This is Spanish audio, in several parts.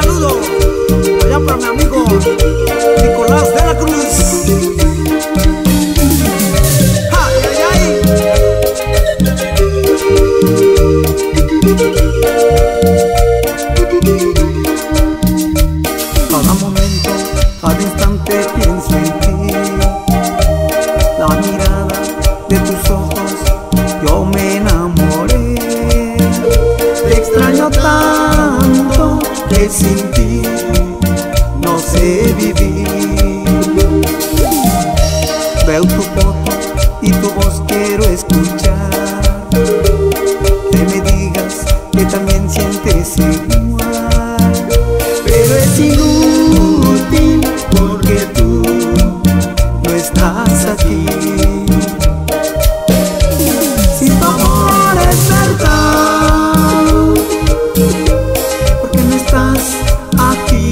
saludo allá para mi amigo Nicolás de la Cruz. ¡Ay, ay, ay! Cada momento, cada instante pienso en ti. La mirada de tus ojos, yo me enamoré. Te extraño tanto que sin ti no sé vivir. Veo tu foto y tu voz quiero escuchar. Que me digas que también sientes igual. Pero es inútil porque tú no estás aquí. Si tu amor es verdad, ¿por qué no estás aquí?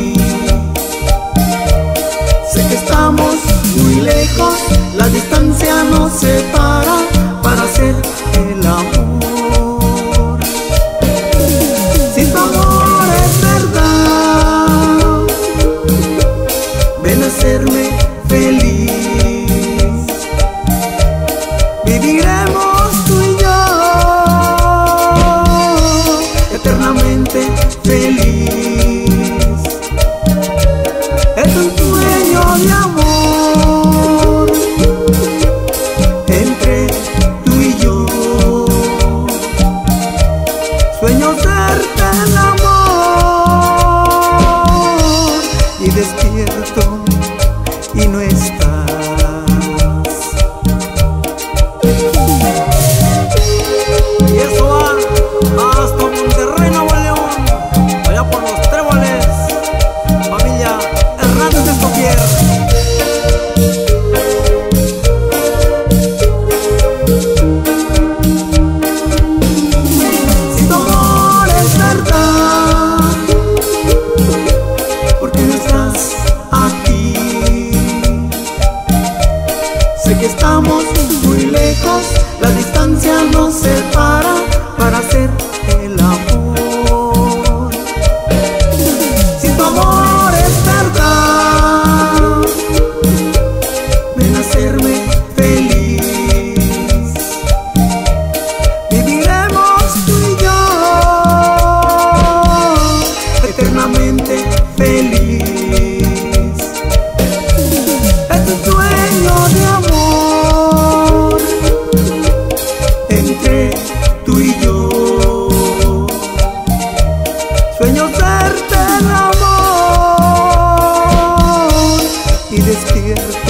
Sé que estamos muy lejos, la distancia nos separa para hacer el amor. Si tu amor es verdad, ven a hacerme feliz. Viviremos tú y yo eternamente feliz. Es un sueño de amor entre tú y yo. Sueño serte el amor y despierto y no estás. Y eso va hasta Monterrey, Nuevo León, allá por los Tréboles, familia Hernández de Escofier. Si tu amor es verdad, ¿por qué no estás aquí? Sé que estamos muy lejos, la distancia nos separa para hacer el amor. Si tu amor es verdad, ven a hacerme feliz. Viviremos tú y yo eternamente feliz. Es un sueño de amor entre tú y yo. Sueño serte el amor y despierto